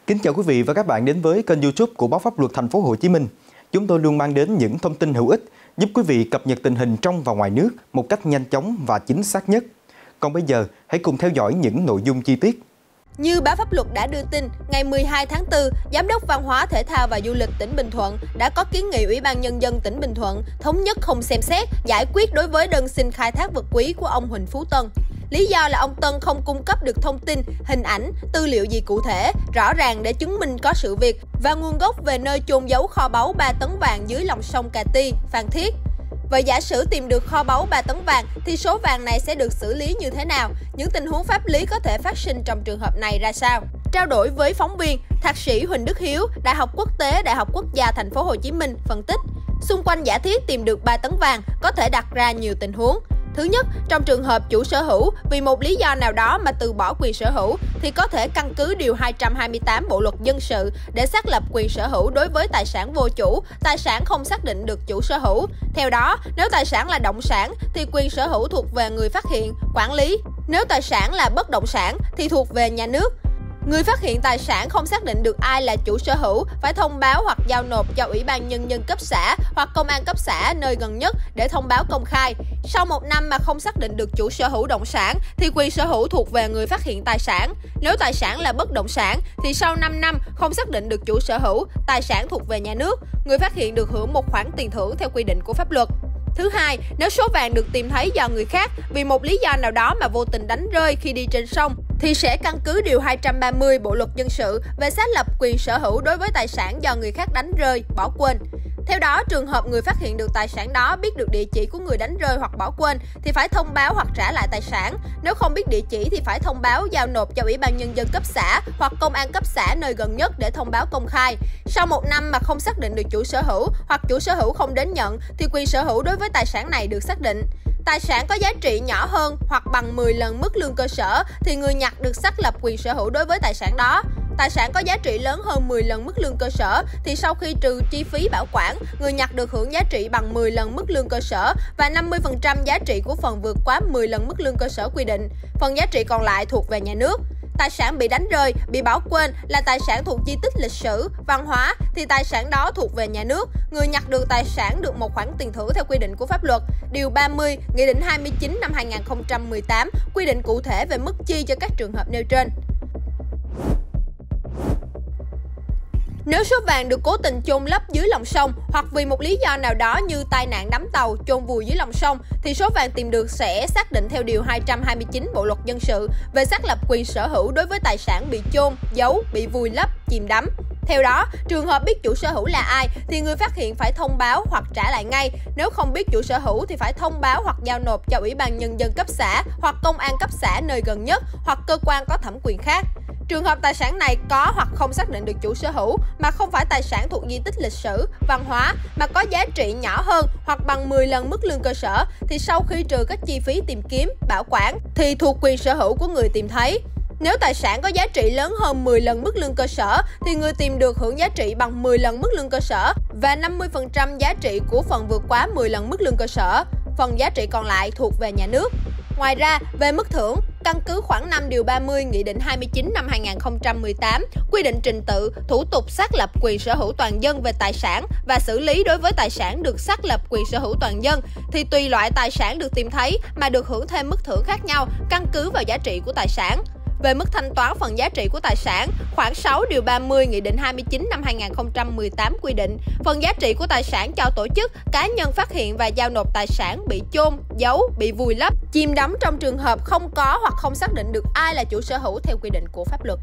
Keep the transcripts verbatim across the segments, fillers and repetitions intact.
Kính chào quý vị và các bạn đến với kênh YouTube của Báo Pháp Luật Thành phố Hồ Chí Minh. Chúng tôi luôn mang đến những thông tin hữu ích giúp quý vị cập nhật tình hình trong và ngoài nước một cách nhanh chóng và chính xác nhất. Còn bây giờ, hãy cùng theo dõi những nội dung chi tiết. Như Báo Pháp Luật đã đưa tin, ngày mười hai tháng tư, Giám đốc Văn hóa, Thể thao và Du lịch tỉnh Bình Thuận đã có kiến nghị Ủy ban Nhân dân tỉnh Bình Thuận thống nhất không xem xét, giải quyết đối với đơn xin khai thác vật quý của ông Huỳnh Phú Tân. Lý do là ông Tân không cung cấp được thông tin, hình ảnh, tư liệu gì cụ thể, rõ ràng để chứng minh có sự việc và nguồn gốc về nơi chôn giấu kho báu ba tấn vàng dưới lòng sông Cà Ti, Phan Thiết. Vậy giả sử tìm được kho báu ba tấn vàng thì số vàng này sẽ được xử lý như thế nào? Những tình huống pháp lý có thể phát sinh trong trường hợp này ra sao? Trao đổi với phóng viên, Thạc sĩ Huỳnh Đức Hiếu, Đại học Quốc tế, Đại học Quốc gia Thành phố Hồ Chí Minh phân tích, xung quanh giả thiết tìm được ba tấn vàng có thể đặt ra nhiều tình huống. Thứ nhất, trong trường hợp chủ sở hữu vì một lý do nào đó mà từ bỏ quyền sở hữu thì có thể căn cứ điều hai trăm hai mươi tám Bộ luật dân sự để xác lập quyền sở hữu đối với tài sản vô chủ, tài sản không xác định được chủ sở hữu. Theo đó, nếu tài sản là động sản thì quyền sở hữu thuộc về người phát hiện, quản lý. Nếu tài sản là bất động sản thì thuộc về nhà nước. Người phát hiện tài sản không xác định được ai là chủ sở hữu phải thông báo hoặc giao nộp cho Ủy ban Nhân dân cấp xã hoặc Công an cấp xã nơi gần nhất để thông báo công khai. Sau một năm mà không xác định được chủ sở hữu động sản thì quyền sở hữu thuộc về người phát hiện tài sản. Nếu tài sản là bất động sản thì sau năm năm không xác định được chủ sở hữu, tài sản thuộc về nhà nước. Người phát hiện được hưởng một khoản tiền thưởng theo quy định của pháp luật. Thứ hai, nếu số vàng được tìm thấy do người khác vì một lý do nào đó mà vô tình đánh rơi khi đi trên sông, thì sẽ căn cứ điều hai trăm ba mươi Bộ luật dân sự về xác lập quyền sở hữu đối với tài sản do người khác đánh rơi, bỏ quên. Theo đó, trường hợp người phát hiện được tài sản đó biết được địa chỉ của người đánh rơi hoặc bỏ quên thì phải thông báo hoặc trả lại tài sản. Nếu không biết địa chỉ thì phải thông báo giao nộp cho Ủy ban Nhân dân cấp xã hoặc Công an cấp xã nơi gần nhất để thông báo công khai. Sau một năm mà không xác định được chủ sở hữu hoặc chủ sở hữu không đến nhận thì quyền sở hữu đối với tài sản này được xác định. Tài sản có giá trị nhỏ hơn hoặc bằng mười lần mức lương cơ sở thì người nhặt được xác lập quyền sở hữu đối với tài sản đó. Tài sản có giá trị lớn hơn mười lần mức lương cơ sở thì sau khi trừ chi phí bảo quản, người nhặt được hưởng giá trị bằng mười lần mức lương cơ sở và năm mươi phần trăm giá trị của phần vượt quá mười lần mức lương cơ sở quy định. Phần giá trị còn lại thuộc về nhà nước. Tài sản bị đánh rơi, bị bỏ quên là tài sản thuộc di tích lịch sử, văn hóa thì tài sản đó thuộc về nhà nước. Người nhặt được tài sản được một khoản tiền thưởng theo quy định của pháp luật. Điều ba mươi, Nghị định hai mươi chín năm hai nghìn không trăm mười tám quy định cụ thể về mức chi cho các trường hợp nêu trên. Nếu số vàng được cố tình chôn lấp dưới lòng sông hoặc vì một lý do nào đó như tai nạn đắm tàu chôn vùi dưới lòng sông thì số vàng tìm được sẽ xác định theo điều hai trăm hai mươi chín Bộ luật dân sự về xác lập quyền sở hữu đối với tài sản bị chôn, giấu, bị vùi lấp, chìm đắm. Theo đó, trường hợp biết chủ sở hữu là ai thì người phát hiện phải thông báo hoặc trả lại ngay. Nếu không biết chủ sở hữu thì phải thông báo hoặc giao nộp cho Ủy ban Nhân dân cấp xã hoặc Công an cấp xã nơi gần nhất hoặc cơ quan có thẩm quyền khác. Trường hợp tài sản này có hoặc không xác định được chủ sở hữu mà không phải tài sản thuộc di tích lịch sử, văn hóa mà có giá trị nhỏ hơn hoặc bằng mười lần mức lương cơ sở thì sau khi trừ các chi phí tìm kiếm, bảo quản thì thuộc quyền sở hữu của người tìm thấy. Nếu tài sản có giá trị lớn hơn mười lần mức lương cơ sở thì người tìm được hưởng giá trị bằng mười lần mức lương cơ sở và năm mươi phần trăm giá trị của phần vượt quá mười lần mức lương cơ sở. Phần giá trị còn lại thuộc về nhà nước. Ngoài ra, về mức thưởng, căn cứ khoảng năm điều ba mươi Nghị định hai mươi chín năm hai nghìn không trăm mười tám quy định trình tự, thủ tục xác lập quyền sở hữu toàn dân về tài sản và xử lý đối với tài sản được xác lập quyền sở hữu toàn dân thì tùy loại tài sản được tìm thấy mà được hưởng thêm mức thưởng khác nhau căn cứ vào giá trị của tài sản. Về mức thanh toán phần giá trị của tài sản, khoảng sáu điều ba mươi Nghị định hai mươi chín năm hai nghìn không trăm mười tám quy định phần giá trị của tài sản cho tổ chức, cá nhân phát hiện và giao nộp tài sản bị chôn, giấu, bị vùi lấp, chìm đắm trong trường hợp không có hoặc không xác định được ai là chủ sở hữu theo quy định của pháp luật.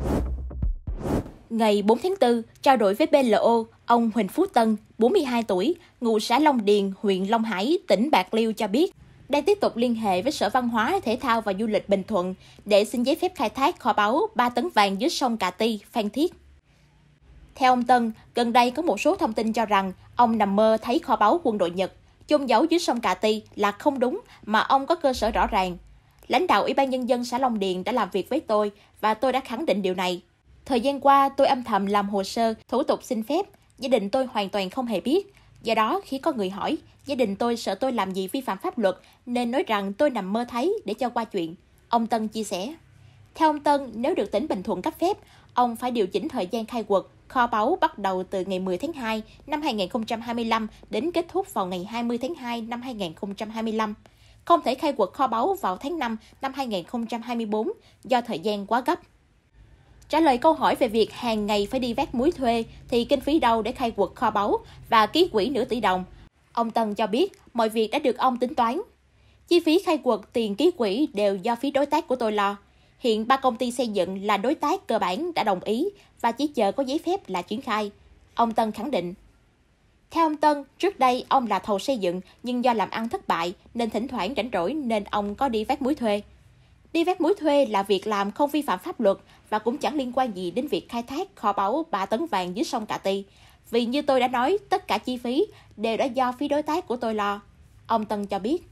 Ngày bốn tháng tư, trao đổi với bê lờ ô, ông Huỳnh Phú Tân, bốn mươi hai tuổi, ngụ xã Long Điền, huyện Long Hải, tỉnh Bạc Liêu cho biết, đang tiếp tục liên hệ với Sở Văn hóa, Thể thao và Du lịch Bình Thuận để xin giấy phép khai thác kho báu ba tấn vàng dưới sông Cà Ti, Phan Thiết. Theo ông Tân, gần đây có một số thông tin cho rằng ông nằm mơ thấy kho báu quân đội Nhật chôn giấu dưới sông Cà Ti là không đúng mà ông có cơ sở rõ ràng. Lãnh đạo Ủy ban Nhân dân xã Long Điền đã làm việc với tôi và tôi đã khẳng định điều này. Thời gian qua, tôi âm thầm làm hồ sơ, thủ tục xin phép, gia đình tôi hoàn toàn không hề biết. Do đó, khi có người hỏi, gia đình tôi sợ tôi làm gì vi phạm pháp luật nên nói rằng tôi nằm mơ thấy để cho qua chuyện. Ông Tân chia sẻ. Theo ông Tân, nếu được tỉnh Bình Thuận cấp phép, ông phải điều chỉnh thời gian khai quật kho báu bắt đầu từ ngày mười tháng hai năm hai nghìn không trăm hai mươi lăm đến kết thúc vào ngày hai mươi tháng hai năm hai nghìn không trăm hai mươi lăm. Không thể khai quật kho báu vào tháng năm năm hai nghìn không trăm hai mươi tư do thời gian quá gấp. Trả lời câu hỏi về việc hàng ngày phải đi vác muối thuê thì kinh phí đâu để khai quật kho báu và ký quỹ nửa tỷ đồng, ông Tân cho biết mọi việc đã được ông tính toán. Chi phí khai quật, tiền ký quỹ đều do phía đối tác của tôi lo. Hiện ba công ty xây dựng là đối tác cơ bản đã đồng ý và chỉ chờ có giấy phép là triển khai, ông Tân khẳng định. Theo ông Tân, trước đây ông là thầu xây dựng nhưng do làm ăn thất bại nên thỉnh thoảng rảnh rỗi nên ông có đi vác muối thuê. Đi vác muối thuê là việc làm không vi phạm pháp luật và cũng chẳng liên quan gì đến việc khai thác kho báu ba tấn vàng dưới sông Cà Ti. Vì như tôi đã nói, tất cả chi phí đều đã do phía đối tác của tôi lo, ông Tân cho biết.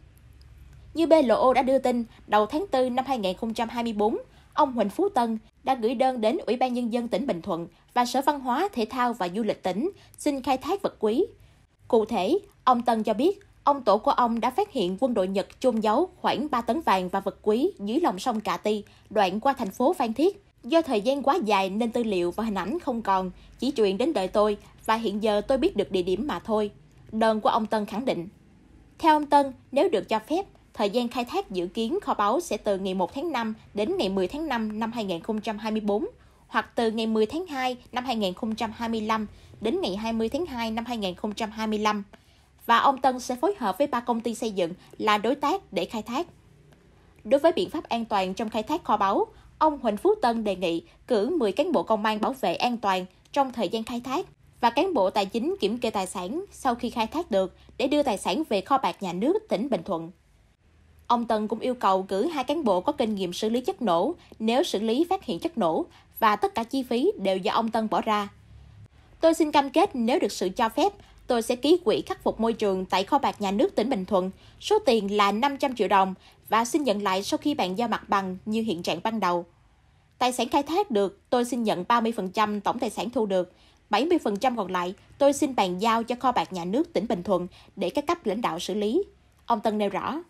Như bê lờ ô đã đưa tin, đầu tháng tư năm hai nghìn không trăm hai mươi tư, ông Huỳnh Phú Tân đã gửi đơn đến Ủy ban Nhân dân tỉnh Bình Thuận và Sở Văn hóa, Thể thao và Du lịch tỉnh xin khai thác vật quý. Cụ thể, ông Tân cho biết, ông tổ của ông đã phát hiện quân đội Nhật chôn giấu khoảng ba tấn vàng và vật quý dưới lòng sông Cà Ti, đoạn qua thành phố Phan Thiết. Do thời gian quá dài nên tư liệu và hình ảnh không còn, chỉ truyền đến đời tôi và hiện giờ tôi biết được địa điểm mà thôi, đơn của ông Tân khẳng định. Theo ông Tân, nếu được cho phép, thời gian khai thác dự kiến kho báu sẽ từ ngày một tháng năm đến ngày mười tháng năm năm hai nghìn không trăm hai mươi tư, hoặc từ ngày mười tháng hai năm hai nghìn không trăm hai mươi lăm đến ngày hai mươi tháng hai năm hai nghìn không trăm hai mươi lăm. Và ông Tân sẽ phối hợp với ba công ty xây dựng là đối tác để khai thác. Đối với biện pháp an toàn trong khai thác kho báu, ông Huỳnh Phú Tân đề nghị cử mười cán bộ công an bảo vệ an toàn trong thời gian khai thác và cán bộ tài chính kiểm kê tài sản sau khi khai thác được để đưa tài sản về kho bạc nhà nước tỉnh Bình Thuận. Ông Tân cũng yêu cầu cử hai cán bộ có kinh nghiệm xử lý chất nổ nếu xử lý phát hiện chất nổ và tất cả chi phí đều do ông Tân bỏ ra. Tôi xin cam kết nếu được sự cho phép, tôi sẽ ký quỹ khắc phục môi trường tại kho bạc nhà nước tỉnh Bình Thuận, số tiền là năm trăm triệu đồng và xin nhận lại sau khi bàn giao mặt bằng như hiện trạng ban đầu. Tài sản khai thác được, tôi xin nhận ba mươi phần trăm tổng tài sản thu được, bảy mươi phần trăm còn lại tôi xin bàn giao cho kho bạc nhà nước tỉnh Bình Thuận để các cấp lãnh đạo xử lý, ông Tân nêu rõ.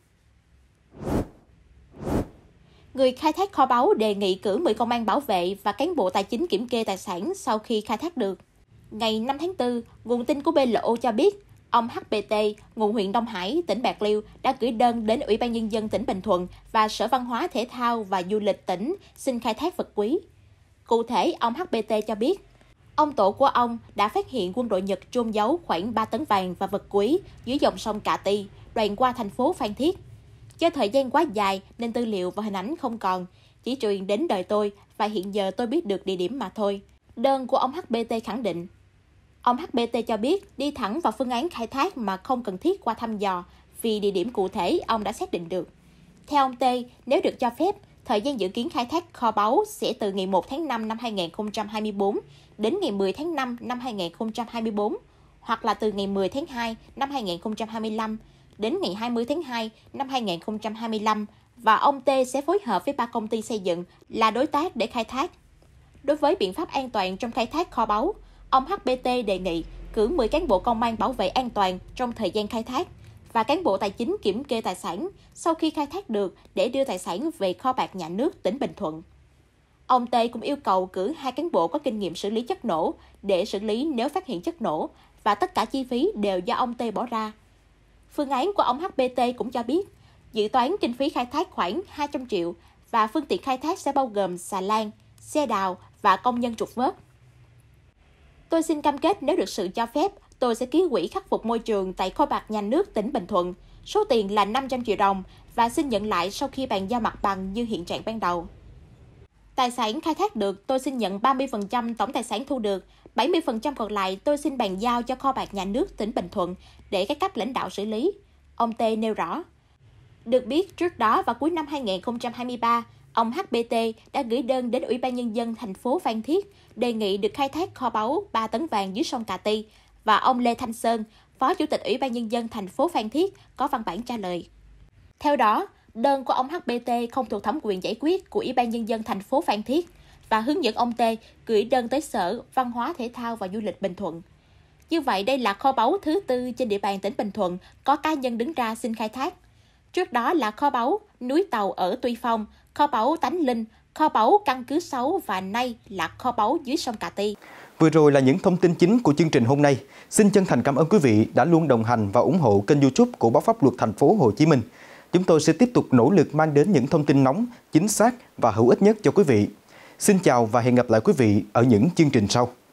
Người khai thác kho báu đề nghị cử mười công an bảo vệ và cán bộ tài chính kiểm kê tài sản sau khi khai thác được. Ngày năm tháng tư, nguồn tin của bê lờ ô cho biết, ông hát pê tê, ngụ huyện Đông Hải, tỉnh Bạc Liêu đã gửi đơn đến Ủy ban Nhân dân tỉnh Bình Thuận và Sở Văn hóa, Thể thao và Du lịch tỉnh xin khai thác vật quý. Cụ thể, ông hát pê tê cho biết, ông tổ của ông đã phát hiện quân đội Nhật chôn giấu khoảng ba tấn vàng và vật quý dưới dòng sông Cà Ti, đoạn qua thành phố Phan Thiết. Do thời gian quá dài nên tư liệu và hình ảnh không còn, chỉ truyền đến đời tôi và hiện giờ tôi biết được địa điểm mà thôi, đơn của ông hát pê tê khẳng định. Ông hát pê tê cho biết đi thẳng vào phương án khai thác mà không cần thiết qua thăm dò vì địa điểm cụ thể ông đã xác định được. Theo ông T, nếu được cho phép, thời gian dự kiến khai thác kho báu sẽ từ ngày một tháng năm năm hai nghìn không trăm hai mươi tư đến ngày mười tháng năm năm hai nghìn không trăm hai mươi tư, hoặc là từ ngày mười tháng hai năm hai nghìn không trăm hai mươi lăm đến ngày hai mươi tháng hai năm hai nghìn không trăm hai mươi lăm và ông T sẽ phối hợp với ba công ty xây dựng là đối tác để khai thác. Đối với biện pháp an toàn trong khai thác kho báu, ông hát pê tê đề nghị cử mười cán bộ công an bảo vệ an toàn trong thời gian khai thác và cán bộ tài chính kiểm kê tài sản sau khi khai thác được để đưa tài sản về kho bạc nhà nước tỉnh Bình Thuận. Ông T cũng yêu cầu cử hai cán bộ có kinh nghiệm xử lý chất nổ để xử lý nếu phát hiện chất nổ và tất cả chi phí đều do ông T bỏ ra. Phương án của ông hát pê tê cũng cho biết, dự toán kinh phí khai thác khoảng hai trăm triệu và phương tiện khai thác sẽ bao gồm xà lan, xe đào và công nhân trục vớt. Tôi xin cam kết nếu được sự cho phép, tôi sẽ ký quỹ khắc phục môi trường tại kho bạc nhà nước tỉnh Bình Thuận, số tiền là năm trăm triệu đồng và xin nhận lại sau khi bàn giao mặt bằng như hiện trạng ban đầu. Tài sản khai thác được, tôi xin nhận ba mươi phần trăm tổng tài sản thu được, bảy mươi phần trăm còn lại tôi xin bàn giao cho kho bạc nhà nước tỉnh Bình Thuận để các cấp lãnh đạo xử lý, ông T nêu rõ. Được biết, trước đó vào cuối năm hai nghìn không trăm hai mươi ba, ông hát pê tê đã gửi đơn đến Ủy ban Nhân dân thành phố Phan Thiết đề nghị được khai thác kho báu ba tấn vàng dưới sông Cà Ti và ông Lê Thanh Sơn, Phó Chủ tịch Ủy ban Nhân dân thành phố Phan Thiết có văn bản trả lời. Theo đó, đơn của ông hát pê tê không thuộc thẩm quyền giải quyết của Ủy ban Nhân dân thành phố Phan Thiết và hướng dẫn ông T gửi đơn tới Sở Văn hóa, Thể thao và Du lịch Bình Thuận. Như vậy, đây là kho báu thứ tư trên địa bàn tỉnh Bình Thuận có cá nhân đứng ra xin khai thác. Trước đó là kho báu núi Tàu ở Tuy Phong, kho báu Tánh Linh, kho báu căn cứ sáu và nay là kho báu dưới sông Cà Ti. Vừa rồi là những thông tin chính của chương trình hôm nay. Xin chân thành cảm ơn quý vị đã luôn đồng hành và ủng hộ kênh YouTube của Báo Pháp Luật Thành phố Hồ Chí Minh. Chúng tôi sẽ tiếp tục nỗ lực mang đến những thông tin nóng, chính xác và hữu ích nhất cho quý vị. Xin chào và hẹn gặp lại quý vị ở những chương trình sau.